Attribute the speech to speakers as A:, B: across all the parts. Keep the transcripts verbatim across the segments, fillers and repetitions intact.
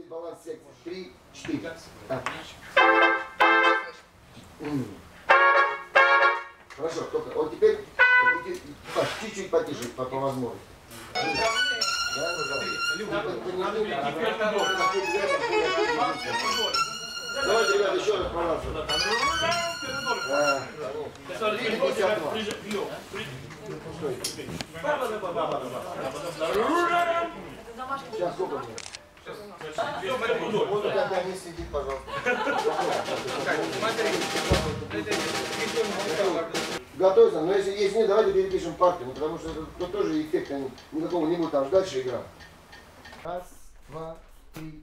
A: баланс секции. Три, четыре. Так. Хорошо, только вот теперь чуть-чуть потише, по, по возможности. Давайте, ребят, еще раз, пожалуйста. Сейчас сколько мне? Вот когда не сидит, пожалуйста. Готовится, но если, если нет, давайте перепишем партию, ну, потому что это, это тоже эффекта никакого не будет, там же дальше игра. Раз, два, три.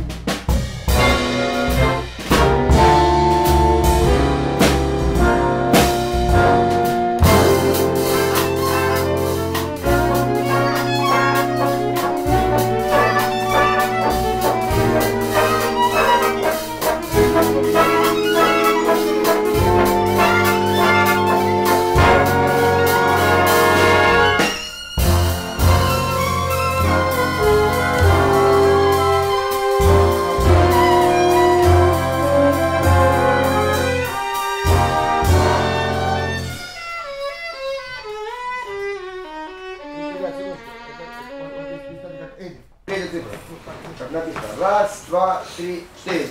A: Как написано. Раз, два, три, четыре.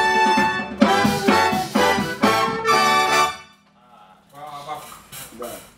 A: Да.